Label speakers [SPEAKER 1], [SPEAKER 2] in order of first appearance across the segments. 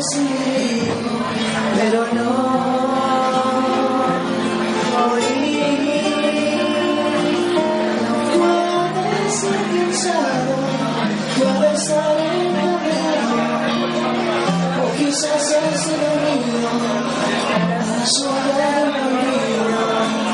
[SPEAKER 1] sí, pero no morí. No puede ser cansado, puede estar enamorado, o quizás es dormido, soledad olvido.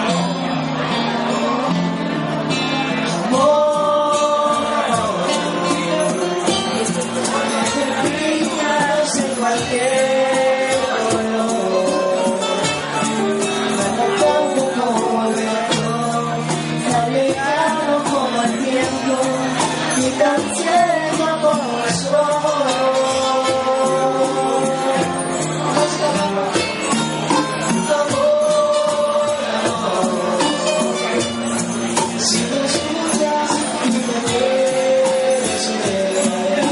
[SPEAKER 1] Cualquier color, tan tanto como el viento, tan lejano como el viento, y tan ciego como el sol. Si me escuchas y me quieres ver,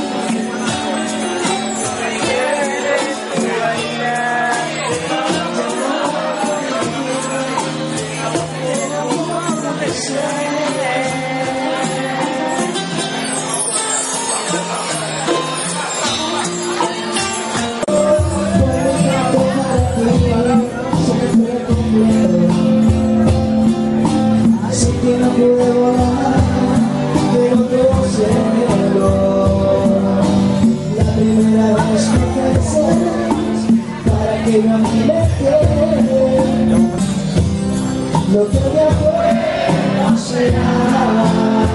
[SPEAKER 1] así que no pude volar, pero todo se logró. La primera vez que pensé, para que no me quede, lo que me acuerdo será.